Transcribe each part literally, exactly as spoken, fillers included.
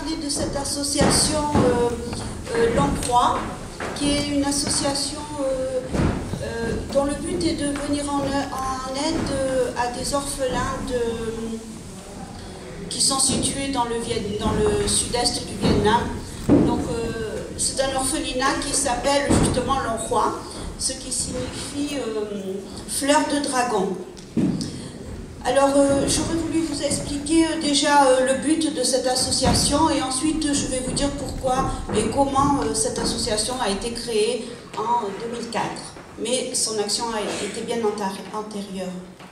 parler de cette association euh, euh, L'Endroit, qui est une association euh, euh, dont le but est de venir en, en aide à des orphelins de, qui sont situés dans le, dans le sud-est du Vietnam. Donc euh, c'est un orphelinat qui s'appelle justement L'Endroit, ce qui signifie euh, fleur de dragon. Alors, euh, j'aurais voulu vous expliquer euh, déjà euh, le but de cette association et ensuite euh, je vais vous dire pourquoi et comment euh, cette association a été créée en deux mille quatre. Mais son action a été bien antérieure.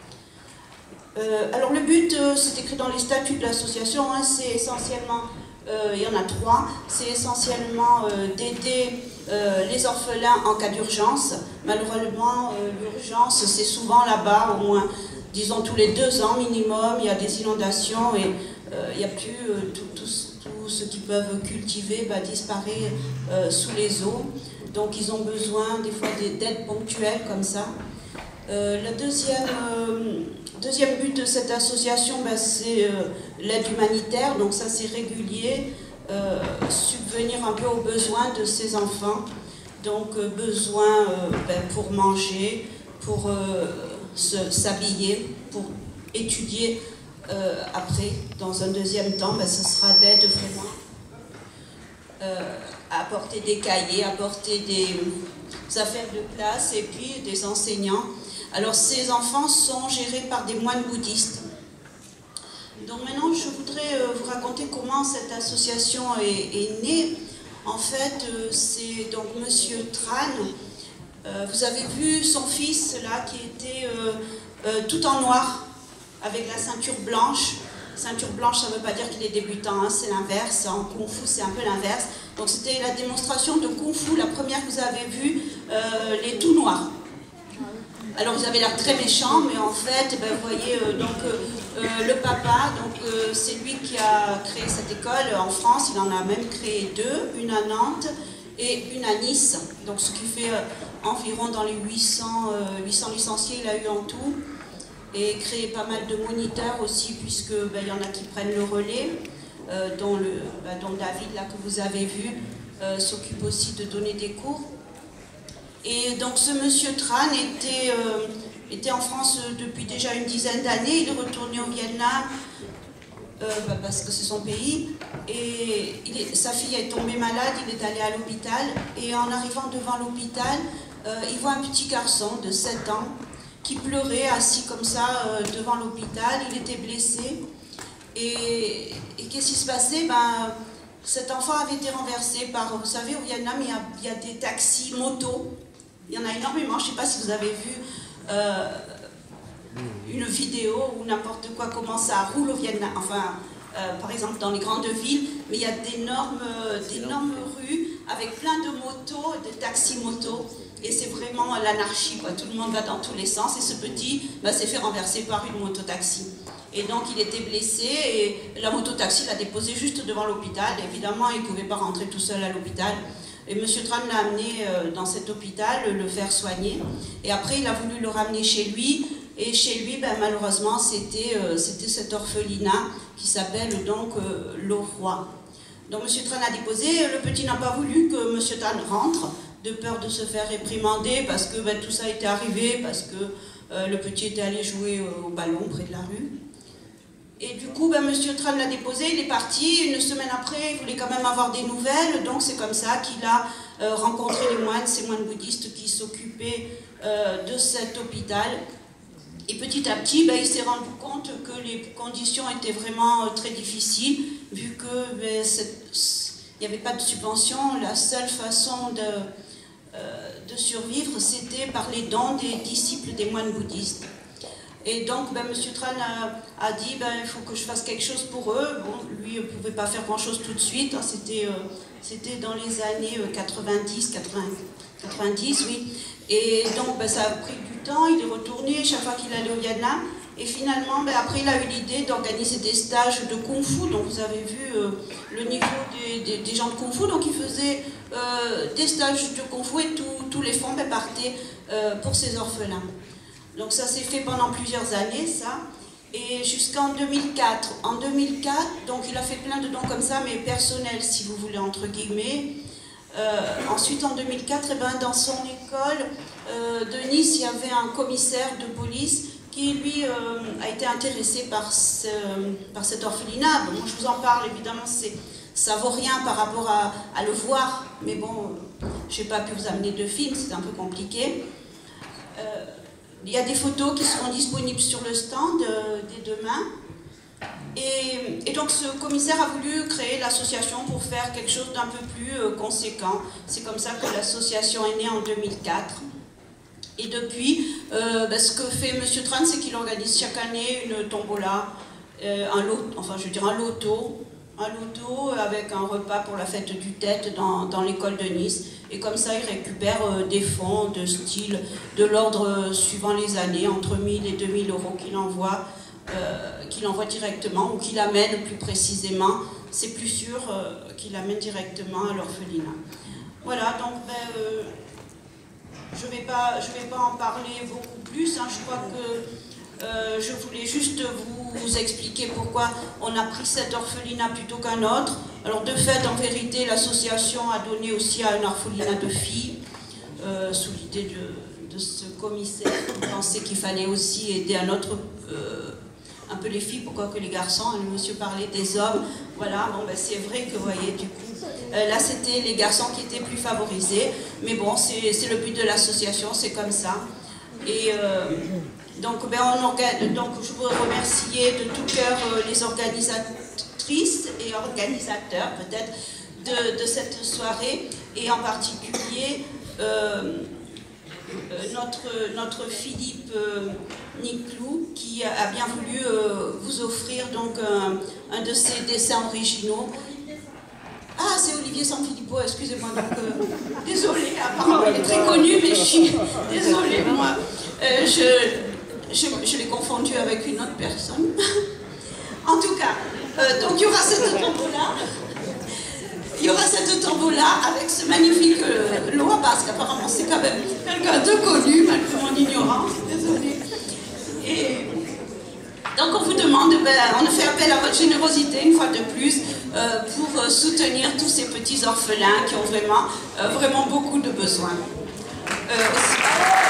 Euh, alors, le but, euh, c'est écrit dans les statuts de l'association, hein, c'est essentiellement, euh, il y en a trois, c'est essentiellement euh, d'aider euh, les orphelins en cas d'urgence. Malheureusement, euh, l'urgence, c'est souvent là-bas, au moins disons tous les deux ans minimum, il y a des inondations et euh, il n'y a plus euh, tout, tout, tout ce qu'ils peuvent cultiver bah, disparaît euh, sous les eaux. Donc ils ont besoin des fois d'aide ponctuelle comme ça. Euh, le deuxième, euh, deuxième but de cette association, bah, c'est euh, l'aide humanitaire. Donc ça c'est régulier, euh, subvenir un peu aux besoins de ces enfants. Donc euh, besoin euh, bah, pour manger, pour euh, s'habiller, pour étudier euh, après, dans un deuxième temps, ben, ce sera d'aide vraiment euh, à apporter des cahiers, apporter des, des affaires de classe et puis des enseignants. Alors ces enfants sont gérés par des moines bouddhistes. Donc maintenant je voudrais euh, vous raconter comment cette association est, est née. En fait euh, c'est donc Monsieur Tran. Euh, vous avez vu son fils là qui était euh, euh, tout en noir avec la ceinture blanche. Ceinture blanche, ça ne veut pas dire qu'il est débutant, hein, c'est l'inverse. En Kung Fu, c'est un peu l'inverse. Donc c'était la démonstration de Kung Fu, la première que vous avez vue, euh, les tout noirs. Alors vous avez l'air très méchant, mais en fait, ben, vous voyez, euh, donc euh, euh, le papa, donc euh, c'est lui qui a créé cette école en France. Il en a même créé deux, une à Nantes et une à Nice, donc ce qui fait euh, environ dans les huit cents, euh, huit cents licenciés il a eu en tout, et créé pas mal de moniteurs aussi, puisque ben, il y en a qui prennent le relais, euh, dont, le, ben, dont David, là que vous avez vu, euh, s'occupe aussi de donner des cours. Et donc ce monsieur Tran était, euh, était en France depuis déjà une dizaine d'années, il est retourné au Vietnam, Euh, bah parce que c'est son pays, et il est, sa fille est tombée malade, il est allé à l'hôpital, et en arrivant devant l'hôpital, euh, il voit un petit garçon de sept ans qui pleurait assis comme ça euh, devant l'hôpital. Il était blessé, et, et qu'est-ce qui se passait? Ben, cet enfant avait été renversé par, vous savez, au Vietnam, il y a, il y a des taxis motos, il y en a énormément, je ne sais pas si vous avez vu euh, une vidéo ou n'importe quoi, comment ça roule au Vietnam, enfin, euh, par exemple dans les grandes villes, mais il y a d'énormes euh, d'énormes rues avec plein de motos, de taxis-motos, et c'est vraiment l'anarchie, quoi. Tout le monde va dans tous les sens, et ce petit bah, s'est fait renverser par une moto-taxi. Et donc il était blessé, et la moto-taxi l'a déposé juste devant l'hôpital. Évidemment, il ne pouvait pas rentrer tout seul à l'hôpital. Et M. Tran l'a amené euh, dans cet hôpital, le faire soigner, et après il a voulu le ramener chez lui. Et chez lui, ben, malheureusement, c'était euh, cet orphelinat qui s'appelle donc euh, L'Endroit. Donc M. Tran a déposé, le petit n'a pas voulu que M. Tran rentre, de peur de se faire réprimander, parce que ben, tout ça était arrivé, parce que euh, le petit était allé jouer euh, au ballon près de la rue. Et du coup, ben, M. Tran l'a déposé, il est parti. Une semaine après, il voulait quand même avoir des nouvelles, donc c'est comme ça qu'il a euh, rencontré les moines, ces moines bouddhistes qui s'occupaient euh, de cet hôpital. Et petit à petit, ben, il s'est rendu compte que les conditions étaient vraiment euh, très difficiles, vu que ben, il n'y avait pas de subvention. La seule façon de, euh, de survivre, c'était par les dons des disciples des moines bouddhistes. Et donc, ben, M. Tran a, a dit, ben, il faut que je fasse quelque chose pour eux. Bon, lui, il ne pouvait pas faire grand-chose tout de suite, hein, c'était euh, c'était dans les années quatre-vingt-dix, quatre-vingt-dix, oui. Et donc, ben, ça a pris du temps, il est retourné chaque fois qu'il allait au Vietnam. Et finalement, ben, après, il a eu l'idée d'organiser des stages de Kung Fu. Donc, vous avez vu euh, le niveau des, des, des gens de Kung Fu. Donc, il faisait euh, des stages de Kung Fu et tous les fonds ben, partaient euh, pour ces orphelins. Donc, ça s'est fait pendant plusieurs années, ça. Et jusqu'en deux mille quatre. En deux mille quatre, donc il a fait plein de dons comme ça, mais personnels, si vous voulez, entre guillemets. Euh, ensuite, en deux mille quatre, eh ben, dans son école euh, de Nice, il y avait un commissaire de police qui, lui, euh, a été intéressé par, ce, par cet orphelinat. Bon, moi, je vous en parle, évidemment, ça vaut rien par rapport à, à le voir, mais bon, je n'ai pas pu vous amener de film, c'est un peu compliqué. Euh, Il y a des photos qui seront disponibles sur le stand euh, dès demain. Et, et donc ce commissaire a voulu créer l'association pour faire quelque chose d'un peu plus euh, conséquent. C'est comme ça que l'association est née en deux mille quatre. Et depuis, euh, ben, ce que fait M. Tran, c'est qu'il organise chaque année une tombola, euh, un lot, enfin je veux dire un loto, un loto avec un repas pour la fête du Tête dans, dans l'école de Nice. Et comme ça, il récupère euh, des fonds de style, de l'ordre euh, suivant les années, entre mille et deux mille euros qu'il envoie, euh, qu'il envoie directement ou qu'il amène plus précisément. C'est plus sûr euh, qu'il amène directement à l'orphelinat. Voilà, donc ben, euh, je ne vais pas, je vais pas en parler beaucoup plus. Hein, je crois que euh, je voulais juste vous, vous expliquer pourquoi on a pris cet orphelinat plutôt qu'un autre. Alors de fait, en vérité, l'association a donné aussi à un orphelinat de filles, euh, sous l'idée de, de ce commissaire qui pensait qu'il fallait aussi aider un autre, euh, un peu les filles, pourquoi que les garçons, le monsieur parlait des hommes. Voilà, bon ben c'est vrai que vous voyez, du coup, euh, là c'était les garçons qui étaient plus favorisés, mais bon, c'est le but de l'association, c'est comme ça. Et euh, donc, ben, on organ... donc je voudrais remercier de tout cœur euh, les organisatrices et organisateurs peut-être de, de cette soirée, et en particulier euh, notre, notre Philippe euh, Niclou qui a bien voulu euh, vous offrir donc un, un de ses dessins originaux. Ah, c'est Olivier Sanfilippo, excusez-moi, donc euh, désolée, apparemment il est très connu, mais je suis désolée, moi, euh, je, je, je l'ai confondu avec une autre personne. En tout cas, euh, donc il y aura cette tombola, il y aura cette tombola avec ce magnifique euh, Loa, parce qu'apparemment c'est quand même quelqu'un de connu, malgré mon ignorance, désolée. Et donc on vous demande, ben, on fait appel à votre générosité une fois de plus euh, pour euh, soutenir tous ces petits orphelins qui ont vraiment, euh, vraiment beaucoup de besoins. Euh, aussi.